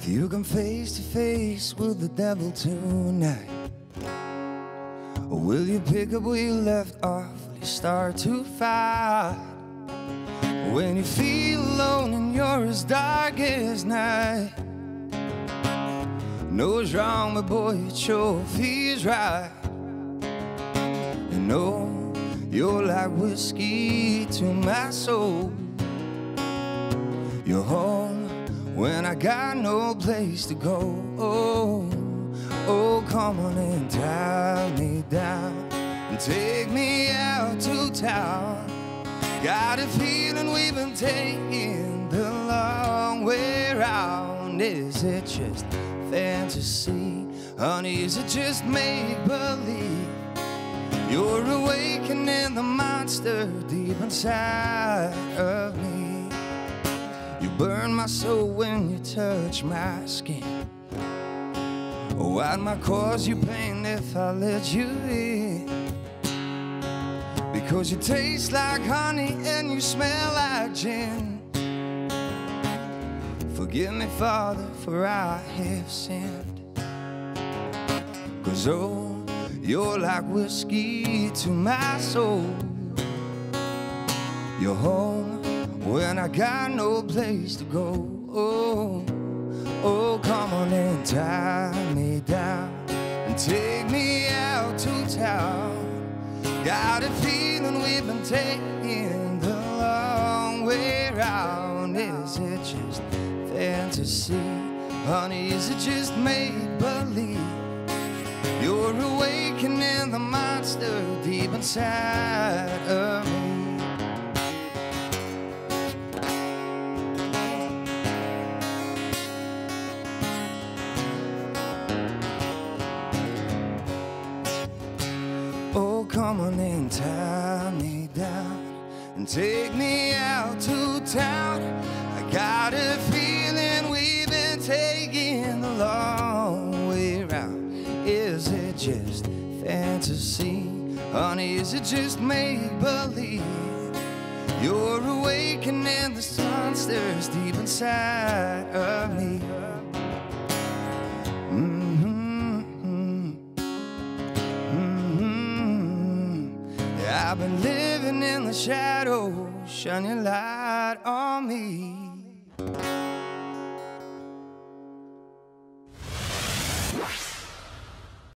you come face to face with the devil tonight, or will you pick up where you left off? Will you start to fight? When you feel alone and you're as dark as night, know it's wrong, but boy, it sure feels right. You know, you're like whiskey to my soul. You're home when I got no place to go. Oh, oh, come on and tie me down and take me out to town. Got a feeling we've been taking the long way round. Is it just fantasy? Honey, is it just make-believe? You're awakening the monster deep inside of me. You burn my soul when you touch my skin. Oh, I might cause you pain if I let you in, because you taste like honey and you smell like gin. Forgive me, Father, for I have sinned. 'Cause oh, you're like whiskey to my soul. You're home when I got no place to go. Oh, oh, come on and tie me down and take me out to town. Got a feeling we've been taking the long way round. Is it just fantasy? Honey, is it just make-believe? You're awakening the monster deep inside of me. Oh, come on and tie me down and take me out to town. I got a feeling we've been taking the long way round. Is it just fantasy? Honey, is it just make-believe? You're awakening the monsters deep inside of me. I've been living in the shadows, shine your light on me.